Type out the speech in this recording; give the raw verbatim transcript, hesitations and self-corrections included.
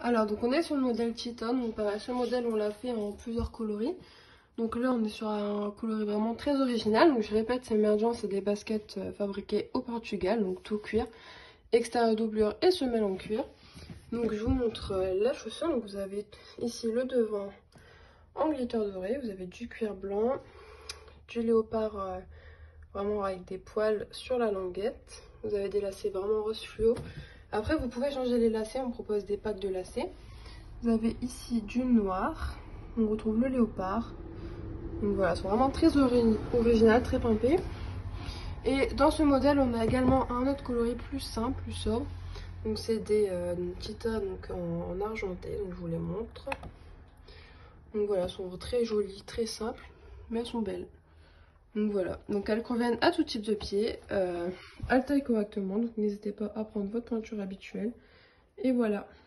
Alors donc on est sur le modèle Cheetah, donc pareil, ce modèle on l'a fait en plusieurs coloris. Donc là on est sur un coloris vraiment très original, donc je répète, c'est Emergence, c'est des baskets fabriquées au Portugal, donc tout cuir, extérieur doublure et semelle en cuir. Donc je vous montre la chaussure, donc vous avez ici le devant en glitter doré, vous avez du cuir blanc, du léopard euh, vraiment avec des poils sur la languette, vous avez des lacets vraiment rose fluo. Après vous pouvez changer les lacets, on propose des packs de lacets. Vous avez ici du noir, on retrouve le léopard. Donc voilà, c'est vraiment très ori original, très pimpé. Et dans ce modèle, on a également un autre coloris plus simple, plus sobre. Donc c'est des euh, Cheetah donc en, en argenté, donc je vous les montre. Donc voilà, elles sont très jolies, très simples, mais elles sont belles. Donc voilà, donc elles conviennent à tout type de pied, euh, elles taillent correctement, donc n'hésitez pas à prendre votre pointure habituelle. Et voilà.